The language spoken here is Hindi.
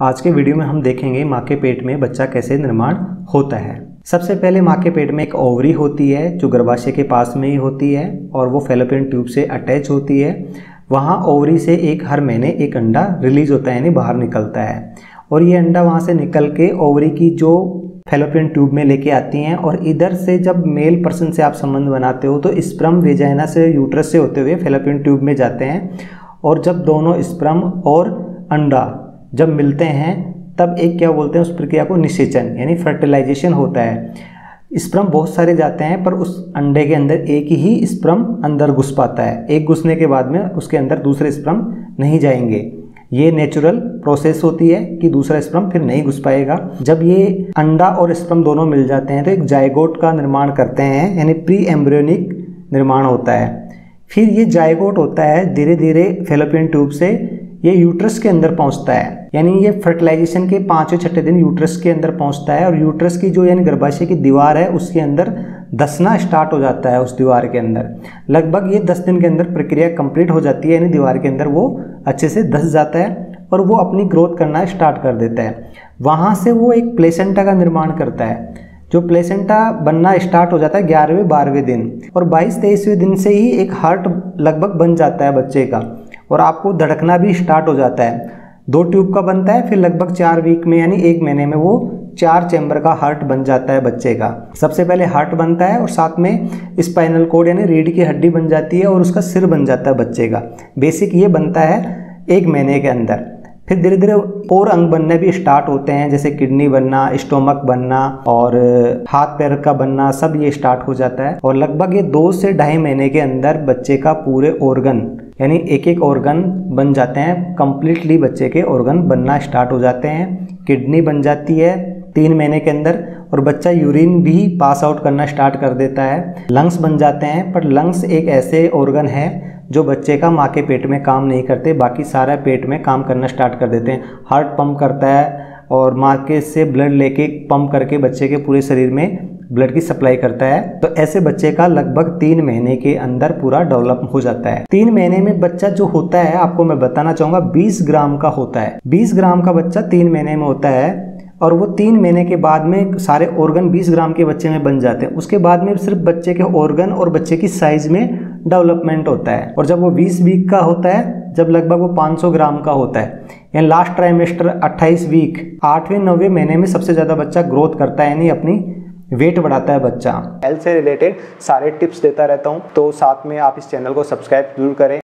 आज के वीडियो में हम देखेंगे माँ के पेट में बच्चा कैसे निर्माण होता है। सबसे पहले माँ के पेट में एक ओवरी होती है जो गर्भाशय के पास में ही होती है और वो फैलोपियन ट्यूब से अटैच होती है। वहाँ ओवरी से हर महीने एक अंडा रिलीज होता है यानी बाहर निकलता है और ये अंडा वहाँ से निकल के ओवरी की जो फैलोपियन ट्यूब में लेके आती हैं और इधर से जब मेल पर्सन से आप संबंध बनाते हो तो स्पर्म वेजाइना से यूट्रस से होते हुए फैलोपियन ट्यूब में जाते हैं और जब दोनों स्पर्म और अंडा जब मिलते हैं तब एक क्या बोलते हैं उस प्रक्रिया को निषेचन यानी फर्टिलाइजेशन होता है। स्पर्म बहुत सारे जाते हैं पर उस अंडे के अंदर एक ही स्पर्म अंदर घुस पाता है। एक घुसने के बाद में उसके अंदर दूसरे स्पर्म नहीं जाएंगे। ये नेचुरल प्रोसेस होती है कि दूसरा स्पर्म फिर नहीं घुस पाएगा। जब ये अंडा और स्पर्म दोनों मिल जाते हैं तो एक जायगोट का निर्माण करते हैं यानी प्री एम्ब्रियोनिक निर्माण होता है। फिर ये जायगोट होता है धीरे धीरे फैलोपियन ट्यूब से ये यूट्रस के अंदर पहुंचता है यानी ये फर्टिलाइजेशन के 5वें-6वें दिन यूट्रस के अंदर पहुंचता है और यूट्रस की जो यानी गर्भाशय की दीवार है उसके अंदर धंसना स्टार्ट हो जाता है। उस दीवार के अंदर लगभग ये 10 दिन के अंदर प्रक्रिया कंप्लीट हो जाती है यानी दीवार के अंदर वो अच्छे से धंस जाता है और वो अपनी ग्रोथ करना स्टार्ट कर देता है। वहाँ से वो एक प्लेसेंटा का निर्माण करता है जो प्लेसेंटा बनना स्टार्ट हो जाता है 11वें-12वें दिन और 22-23वें दिन से ही एक हार्ट लगभग बन जाता है बच्चे का और आपको धड़कना भी स्टार्ट हो जाता है। 2 ट्यूब का बनता है फिर लगभग 4 वीक में यानी 1 महीने में वो 4 चैम्बर का हार्ट बन जाता है बच्चे का। सबसे पहले हार्ट बनता है और साथ में स्पाइनल कोड यानी रीढ़ की हड्डी बन जाती है और उसका सिर बन जाता है बच्चे का। बेसिक ये बनता है 1 महीने के अंदर। फिर धीरे धीरे और अंग बनने भी स्टार्ट होते हैं जैसे किडनी बनना, स्टोमक बनना और हाथ पैर का बनना, सब ये स्टार्ट हो जाता है और लगभग ये 2 से 2.5 महीने के अंदर बच्चे का पूरे ऑर्गन यानी एक ऑर्गन बन जाते हैं। कंप्लीटली बच्चे के ऑर्गन बनना स्टार्ट हो जाते हैं। किडनी बन जाती है 3 महीने के अंदर और बच्चा यूरिन भी पास आउट करना स्टार्ट कर देता है। लंग्स बन जाते हैं पर लंग्स एक ऐसे ऑर्गन है जो बच्चे का माँ के पेट में काम नहीं करते, बाकी सारा पेट में काम करना स्टार्ट कर देते हैं। हार्ट पंप करता है और माँ के से ब्लड लेके पंप करके बच्चे के पूरे शरीर में ब्लड की सप्लाई करता है। तो ऐसे बच्चे का लगभग 3 महीने के अंदर पूरा डेवलप हो जाता है। 3 महीने में बच्चा जो होता है आपको मैं बताना चाहूँगा 20 ग्राम का होता है। 20 ग्राम का बच्चा 3 महीने में होता है और वो 3 महीने के बाद में सारे ऑर्गन 20 ग्राम के बच्चे में बन जाते हैं। उसके बाद में सिर्फ बच्चे के ऑर्गन और बच्चे की साइज में डेवलपमेंट होता है और जब वो 20 वीक का होता है, जब लगभग वो 500 ग्राम का होता है यानी लास्ट ट्राइमेस्टर 28 वीक 8वें-9वें महीने में सबसे ज़्यादा बच्चा ग्रोथ करता है यानी अपनी वेट बढ़ाता है बच्चा। हेल्थ से रिलेटेड सारे टिप्स देता रहता हूँ तो साथ में आप इस चैनल को सब्सक्राइब जरूर करें।